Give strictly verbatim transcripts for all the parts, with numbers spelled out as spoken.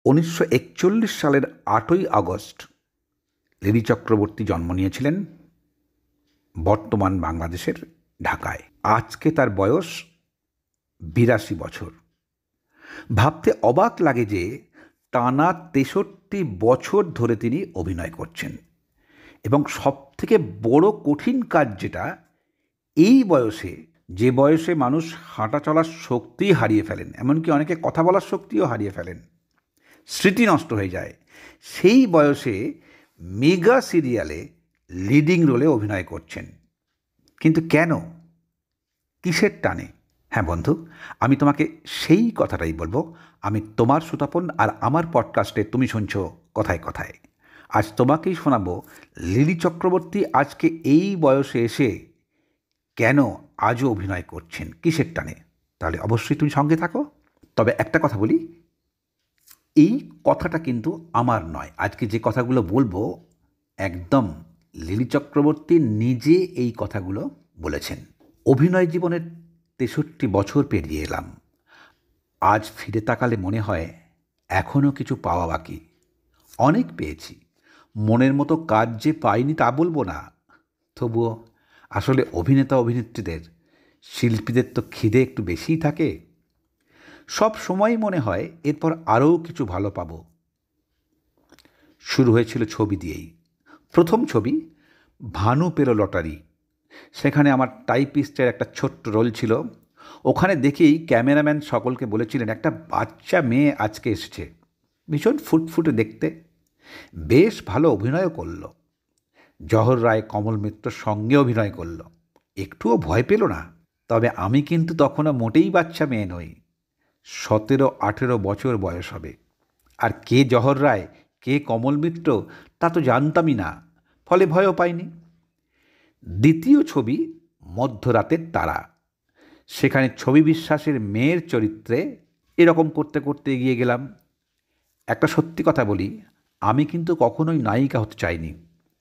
উনিশশো একচল্লিশ সালের আটই আগস্ট লিলি চক্রবর্তী জন্ম নিয়েছিলেন বর্তমান বাংলাদেশের ঢাকায়। আজকে তার বয়স বিরাশি বছর। ভাবতে অবাক লাগে যে টানা তেষট্টি বছর ধরে তিনি অভিনয় করছেন, এবং সবথেকে বড় কঠিন কাজ যেটা, এই বয়সে, যে বয়সে মানুষ হাঁটা চলার শক্তি হারিয়ে ফেলেন, এমনকি অনেকে কথা বলার শক্তিও হারিয়ে ফেলেন, স্মৃতি নষ্ট হয়ে যায়, সেই বয়সে মেগা সিরিয়ালে লিডিং রোলে অভিনয় করছেন। কিন্তু কেন, কিসের টানে? হ্যাঁ বন্ধু, আমি তোমাকে সেই কথাটাই বলবো। আমি তোমার সুতপন, আর আমার পডকাস্টে তুমি শুনছো কথায় কথায়। আজ তোমাকেই শোনাবো লিলি চক্রবর্তী আজকে এই বয়সে এসে কেন আজও অভিনয় করছেন, কিসের টানে। তাহলে অবশ্যই তুমি সঙ্গে থাকো। তবে একটা কথা বলি, এই কথাটা কিন্তু আমার নয়। আজকে যে কথাগুলো বলবো একদম লিলি চক্রবর্তী নিজে এই কথাগুলো বলেছেন। অভিনয় জীবনের তেষট্টি বছর পেরিয়ে এলাম। আজ ফিরে তাকালে মনে হয় এখনও কিছু পাওয়া বাকি। অনেক পেয়েছি, মনের মতো কাজ যে পাইনি তা বলবো না। তবুও আসলে অভিনেতা অভিনেত্রীদের, শিল্পীদের তো খিদে একটু বেশিই থাকে। সব সময় মনে হয় এরপর আরও কিছু ভালো পাবো। শুরু হয়েছিল ছবি দিয়েই। প্রথম ছবি ভানু পেলো লটারি। সেখানে আমার টাইপিস্টের একটা ছোট্ট রোল ছিল। ওখানে দেখেই ক্যামেরাম্যান সকলকে বলেছিলেন, একটা বাচ্চা মেয়ে আজকে এসেছে, ভীষণ ফুটফুটে দেখতে, বেশ ভালো অভিনয়ও করল। জহর রায় কমল মিত্রর সঙ্গে অভিনয় করল, একটুও ভয় পেল না। তবে আমি কিন্তু তখনও মোটেই বাচ্চা মেয়ে নই, সতেরো আঠেরো বছর বয়স হবে। আর কে জহর রায়, কে কমল মিত্র তা তো জানতামই না, ফলে ভয়ও পাইনি। দ্বিতীয় ছবি মধ্যরাতের তারা। সেখানে ছবি বিশ্বাসের মেয়ের চরিত্রে এরকম করতে করতে এগিয়ে গেলাম। একটা সত্যি কথা বলি, আমি কিন্তু কখনোই নায়িকা হতে চাইনি।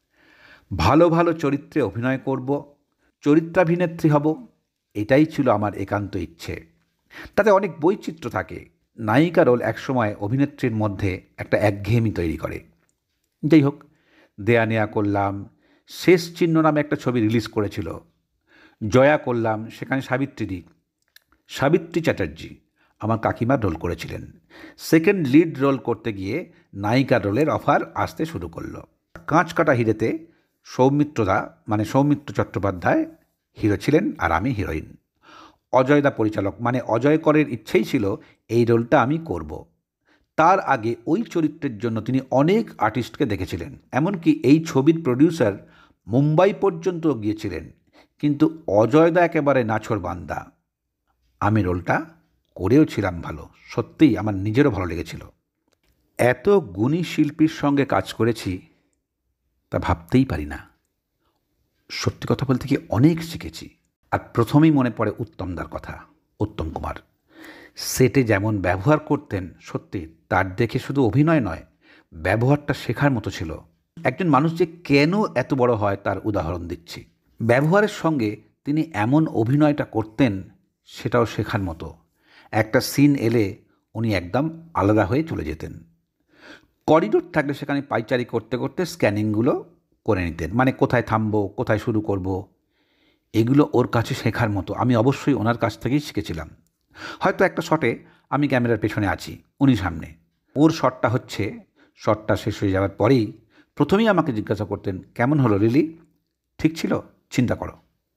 ভালো ভালো চরিত্রে অভিনয় করব, চরিত্রাভিনেত্রী হব, এটাই ছিল আমার একান্ত ইচ্ছে। তাতে অনেক বৈচিত্র্য থাকে। নায়িকা রোল একসময় অভিনেত্রীর মধ্যে একটা একঘেয়েমি তৈরি করে। যাই হোক, দেয়া নেয়া করলাম, শেষ চিহ্ন নামে একটা ছবি রিলিজ করেছিল। জয়া করলাম, সেখানে সাবিত্রী সাবিত্রী চ্যাটার্জি আমার কাকিমার রোল করেছিলেন। সেকেন্ড লিড রোল করতে গিয়ে নায়িকার রোলের অফার আসতে শুরু করলো। কাঁচ কাটা হিরেতে সৌমিত্রদা মানে সৌমিত্র চট্টোপাধ্যায় হিরো ছিলেন, আর আমি হিরোইন। অজয়দা পরিচালক, মানে অজয় করের ইচ্ছেই ছিল এই রোলটা আমি করব। তার আগে ওই চরিত্রের জন্য তিনি অনেক আর্টিস্টকে দেখেছিলেন, এমনকি এই ছবির প্রডিউসার মুম্বাই পর্যন্ত গিয়েছিলেন। কিন্তু অজয়দা একেবারে নাছোড় বান্দা। আমি রোলটা করেও ছিলাম ভালো, সত্যিই আমার নিজেরও ভালো লেগেছিল। এত গুণী শিল্পীর সঙ্গে কাজ করেছি তা ভাবতেই পারি না। সত্যি কথা বলতে কি, অনেক শিখেছি। আর প্রথমেই মনে পড়ে উত্তমদার কথা, উত্তম কুমার। সেটে যেমন ব্যবহার করতেন, সত্যি তার দেখে শুধু অভিনয় নয়, ব্যবহারটা শেখার মতো ছিল। একজন মানুষ যে কেন এত বড় হয় তার উদাহরণ দিচ্ছি। ব্যবহারের সঙ্গে তিনি এমন অভিনয়টা করতেন, সেটাও শেখার মতো। একটা সিন এলে উনি একদম আলাদা হয়ে চলে যেতেন। করিডোর থাকলে সেখানে পাইচারি করতে করতে স্ক্যানিংগুলো করে নিতেন, মানে কোথায় থামবো, কোথায় শুরু করব, এগুলো ওর কাছে শেখার মতো। আমি অবশ্যই ওনার কাছ থেকেই শিখেছিলাম। হয়তো একটা শটে আমি ক্যামেরার পেছনে আছি, উনি সামনে, ওর শটটা হচ্ছে, শটটা শেষ হয়ে যাওয়ার পরেই প্রথমেই আমাকে জিজ্ঞাসা করতেন, কেমন হলো লিলি, ঠিক ছিল, চিন্তা করো।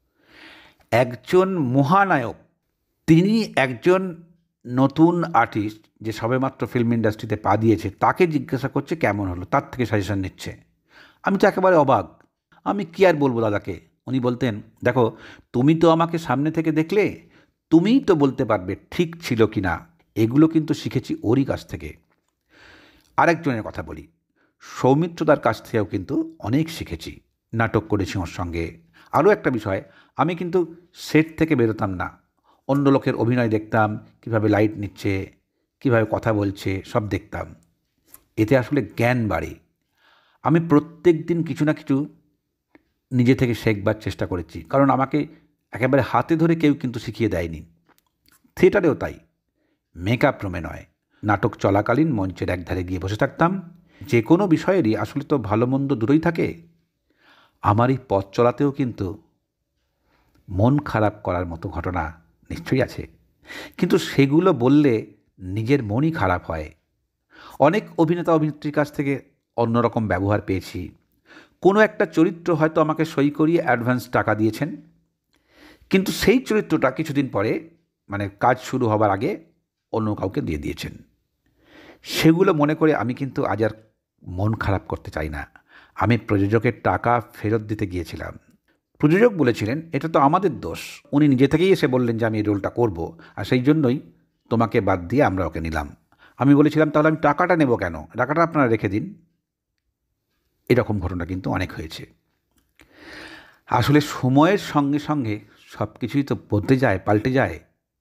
একজন মহানায়ক, তিনি একজন নতুন আর্টিস্ট যে সবেমাত্র ফিল্ম ইন্ডাস্ট্রিতে পা দিয়েছে, তাকে জিজ্ঞাসা করছে কেমন হলো, তার থেকে সাজেশন নিচ্ছে। আমি তো একেবারে অবাক। আমি কী আর বলবো দাদাকে। উনি বলতেন, দেখো তুমি তো আমাকে সামনে থেকে দেখলে, তুমিই তো বলতে পারবে ঠিক ছিল কি না। এগুলো কিন্তু শিখেছি ওরই কাছ থেকে। আরেকজনের কথা বলি, সৌমিত্রদার কাছ থেকেও কিন্তু অনেক শিখেছি, নাটক করেছি ওর সঙ্গে। আরও একটা বিষয়, আমি কিন্তু সেট থেকে বেরোতাম না, অন্য লোকের অভিনয় দেখতাম, কিভাবে লাইট নিচ্ছে, কিভাবে কথা বলছে, সব দেখতাম। এতে আসলে জ্ঞান বাড়ে। আমি প্রত্যেক দিন কিছু না কিছু নিজে থেকে শেখবার চেষ্টা করেছি, কারণ আমাকে একেবারে হাতে ধরে কেউ কিন্তু শিখিয়ে দেয়নি। থিয়েটারেও তাই, মেকআপ রুমে নয়, নাটক চলাকালীন মঞ্চের একধারে গিয়ে বসে থাকতাম। যে কোনো বিষয়েরই আসলে তো ভালো মন্দ দুটোই থাকে। আমার এই পথ চলাতেও কিন্তু মন খারাপ করার মতো ঘটনা নিশ্চয়ই আছে, কিন্তু সেগুলো বললে নিজের মনই খারাপ হয়। অনেক অভিনেতা অভিনেত্রীর কাছ থেকে অন্যরকম ব্যবহার পেয়েছি। কোনো একটা চরিত্র হয়তো আমাকে সই করিয়ে অ্যাডভান্স টাকা দিয়েছেন, কিন্তু সেই চরিত্রটা কিছুদিন পরে, মানে কাজ শুরু হবার আগে, অন্য কাউকে দিয়ে দিয়েছেন। সেগুলো মনে করে আমি কিন্তু আজ আর মন খারাপ করতে চাই না। আমি প্রযোজকের টাকা ফেরত দিতে গিয়েছিলাম। প্রযোজক বলেছিলেন এটা তো আমাদের দোষ, উনি নিজে থেকেই এসে বললেন যে আমি এই রোলটা করব, আর সেই জন্যই তোমাকে বাদ দিয়ে আমরা ওকে নিলাম। আমি বলেছিলাম তাহলে আমি টাকাটা নেব কেন, টাকাটা আপনারা রেখে দিন। এরকম ঘটনা কিন্তু অনেক হয়েছে। আসলে সময়ের সঙ্গে সঙ্গে সব কিছুই তো বদলে যায়, পাল্টে যায়,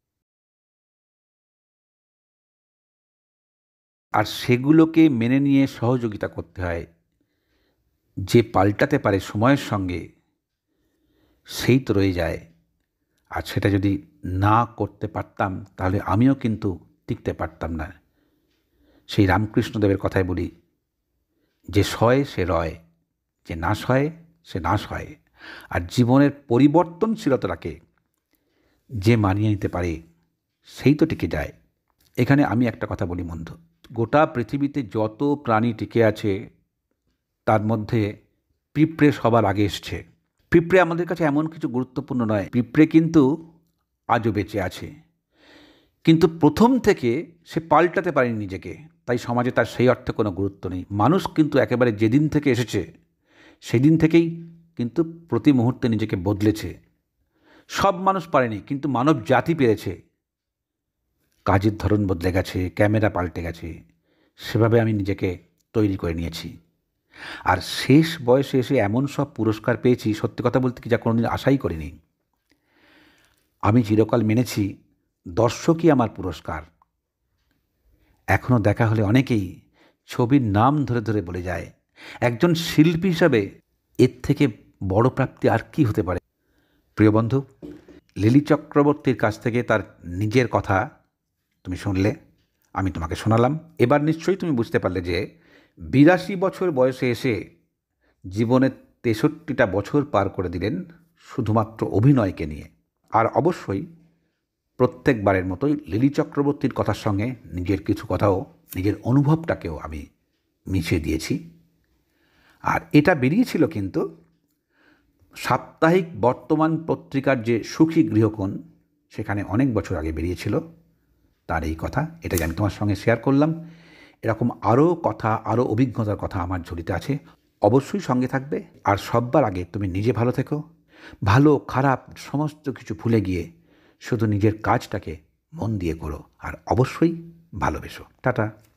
আর সেগুলোকে মেনে নিয়ে সহযোগিতা করতে হয়। যে পাল্টাতে পারে সময়ের সঙ্গে সেই তো রয়ে যায়। আর সেটা যদি না করতে পারতাম তাহলে আমিও কিন্তু টিকতে পারতাম না। সেই রামকৃষ্ণদেবের কথাই বলি, যে সয় সে রয়, যে না সয় সে নাশ হয়। আর জীবনের পরিবর্তনশীলতাকে যে মানিয়ে নিতে পারে সেই তো টিকে যায়। এখানে আমি একটা কথা বলি বন্ধু, গোটা পৃথিবীতে যত প্রাণী টিকে আছে তার মধ্যে পিঁপড়ে সবার আগে এসছে। পিঁপড়ে আমাদের কাছে এমন কিছু গুরুত্বপূর্ণ নয়, পিঁপড়ে কিন্তু আজও বেঁচে আছে, কিন্তু প্রথম থেকে সে পাল্টাতে পারেনি নিজেকে, তাই সমাজে তার সেই অর্থে কোনো গুরুত্ব নেই। মানুষ কিন্তু একেবারে যেদিন থেকে এসেছে সেদিন থেকেই কিন্তু প্রতি মুহূর্তে নিজেকে বদলেছে। সব মানুষ পারেনি, কিন্তু মানব জাতি পেরেছে। কাজের ধরন বদলে গেছে, ক্যামেরা পাল্টে গেছে, সেভাবে আমি নিজেকে তৈরি করে নিয়েছি। আর শেষ বয়সে এসে এমন সব পুরস্কার পেয়েছি, সত্যি কথা বলতে কি, যা কোনোদিন আশাই করিনি। আমি চিরকাল মেনেছি দর্শকই আমার পুরস্কার। এখনও দেখা হলে অনেকেই ছবির নাম ধরে ধরে বলে যায়, একজন শিল্পী হিসাবে এর থেকে বড় প্রাপ্তি আর কি হতে পারে। প্রিয় বন্ধু, লিলি চক্রবর্তীর কাছ থেকে তার নিজের কথা তুমি শুনলে, আমি তোমাকে শোনালাম। এবার নিশ্চয়ই তুমি বুঝতে পারলে যে বিরাশি বছর বয়সে এসে জীবনের তেষট্টিটা বছর পার করে দিলেন শুধুমাত্র অভিনয়কে নিয়ে। আর অবশ্যই প্রত্যেকবারের মতোই লিলি চক্রবর্তীর কথার সঙ্গে নিজের কিছু কথাও, নিজের অনুভবটাকেও আমি মিশিয়ে দিয়েছি। আর এটা বেরিয়েছিল কিন্তু সাপ্তাহিক বর্তমান পত্রিকার যে সুখী গৃহকোণ, সেখানে অনেক বছর আগে বেরিয়েছিল তার এই কথা। এটাই আমি তোমার সঙ্গে শেয়ার করলাম। এরকম আরও কথা, আরও অভিজ্ঞতার কথা আমার ঝুলিতে আছে, অবশ্যই সঙ্গে থাকবে। আর সববার আগে তুমি নিজে ভালো থেকো, ভালো খারাপ সমস্ত কিছু ভুলে গিয়ে শুধু নিজের কাজটাকে মন দিয়ে করো, আর অবশ্যই ভালোবেসো। টাটা।